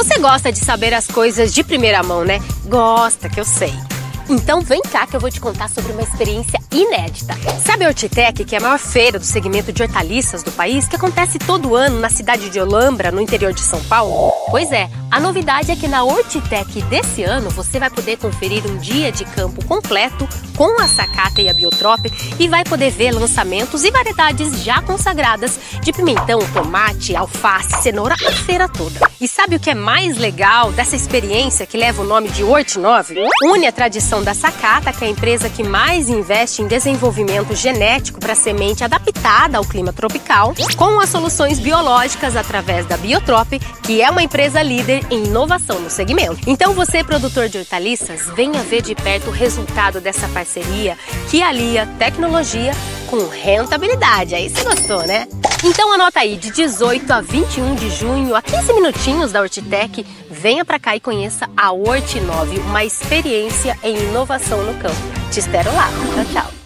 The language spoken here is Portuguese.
Você gosta de saber as coisas de primeira mão, né? Gosta, que eu sei. Então vem cá que eu vou te contar sobre uma experiência inédita. Sabe a Hortitec, que é a maior feira do segmento de hortaliças do país, que acontece todo ano na cidade de Olambra, no interior de São Paulo? Pois é, a novidade é que na Hortitec desse ano você vai poder conferir um dia de campo completo com a Sakata e a Biotrop e vai poder ver lançamentos e variedades já consagradas de pimentão, tomate, alface, cenoura, a feira toda. E sabe o que é mais legal dessa experiência que leva o nome de Hortinove? Une a tradição da Sakata, que é a empresa que mais investe em desenvolvimento genético para semente adaptada ao clima tropical, com as soluções biológicas através da Biotrop, que é uma empresa líder em inovação no segmento. Então você, produtor de hortaliças, venha ver de perto o resultado dessa parceria que alia tecnologia com rentabilidade. Aí você gostou, né? Então anota aí, de 18 a 21 de junho, a 15 minutinhos da Hortitec, venha pra cá e conheça a Hortinove, uma experiência em inovação no campo. Te espero lá. Tchau, tchau.